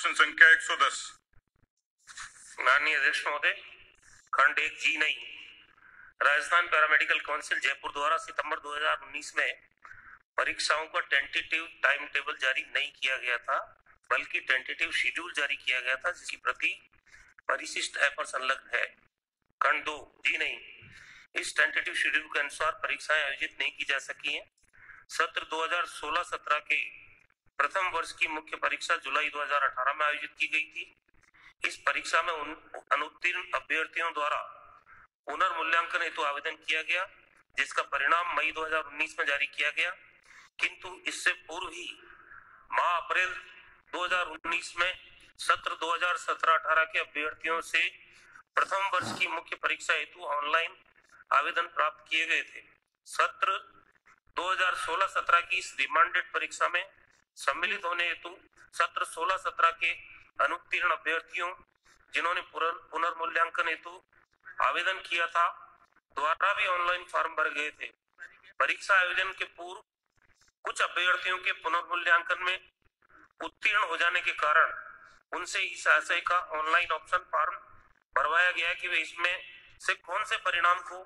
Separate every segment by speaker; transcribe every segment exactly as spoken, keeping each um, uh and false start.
Speaker 1: प्रश्न संख्या एक सौ दस।
Speaker 2: माननीय अध्यक्ष महोदय, खंड एक जी नहीं, राजस्थान पैरामेडिकल काउंसिल जयपुर द्वारा सितंबर दो हज़ार उन्नीस में परीक्षाओं का टेंटेटिव टाइम टेबल जारी नहीं किया गया था, बल्कि टेंटेटिव शेड्यूल जारी किया गया था, जिसकी प्रति परिशिष्ट ऐप पर संलग्न है। खंड दो जी नहीं, इस टेंटेटिव शेड्यूल के अनुसार परीक्षाएं आयोजित नहीं की जा सकी हैं। सत्र दो हज़ार सोलह सत्रह के प्रथम वर्ष की मुख्य परीक्षा जुलाई दो हज़ार अठारह में आयोजित की गई थी। इस परीक्षा में उन अनुत्तीर्ण अभ्यर्थियों द्वारा पुनर्मूल्यांकन हेतु आवेदन किया गया, जिसका परिणाम मई दो हज़ार उन्नीस में जारी किया गया, किंतु इससे पूर्व ही माह अप्रैल दो हज़ार उन्नीस में सत्र दो हज़ार सत्रह अठारह के अभ्यर्थियों से प्रथम वर्ष की मुख्य परीक्षा हेतु ऑनलाइन आवेदन प्राप्त किए गए थे। सत्र दो हज़ार सोलह सत्रह की इस रिमांडेड परीक्षा में सम्मिलित होने हेतु सत्र सोलह सत्रह के अनुत्तीर्ण अभ्यर्थियों जिन्होंने पुनर्मूल्यांकन हेतु आवेदन किया था द्वारा भी ऑनलाइन फॉर्म भर गए थे। परीक्षा आयोजन के पूर्व कुछ अभ्यर्थियों के पुनर्मूल्यांकन में उत्तीर्ण हो जाने के कारण उनसे इस आशय का ऑनलाइन ऑप्शन फॉर्म भरवाया गया कि वे इसमें से कौन से परिणाम को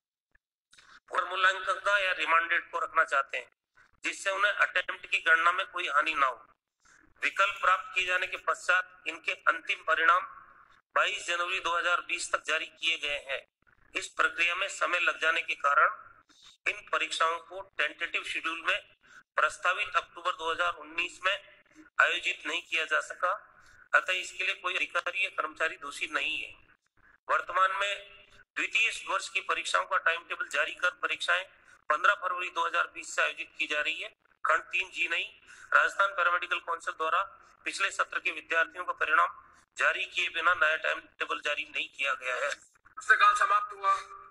Speaker 2: पुनर्मूल्यांकन का या रिमांडेड को रखना चाहते हैं, जिससे उन्हें अटेम्प्ट की गणना में कोई हानि ना हो। विकल्प प्राप्त किए जाने के पश्चात इनके अंतिम परिणाम बाईस जनवरी दो हज़ार बीस तक जारी किए गए हैं। इस प्रक्रिया में समय लग जाने के कारण इन परीक्षाओं को टेंटेटिव शेड्यूल में प्रस्तावित अक्टूबर दो हज़ार उन्नीस में आयोजित नहीं किया जा सका, अतः इसके लिए कोई अधिकारी या कर्मचारी दोषी नहीं है। वर्तमान में द्वितीय वर्ष की परीक्षाओं का टाइम टेबल जारी कर परीक्षाएं पंद्रह फरवरी दो हज़ार बीस से आयोजित की जा रही है। खंड तीन जी नहीं, राजस्थान पैरामेडिकल काउंसिल द्वारा पिछले सत्र के विद्यार्थियों का परिणाम जारी किए बिना नया टाइम टेबल जारी नहीं किया गया है।
Speaker 1: प्रश्नकाल समाप्त हुआ।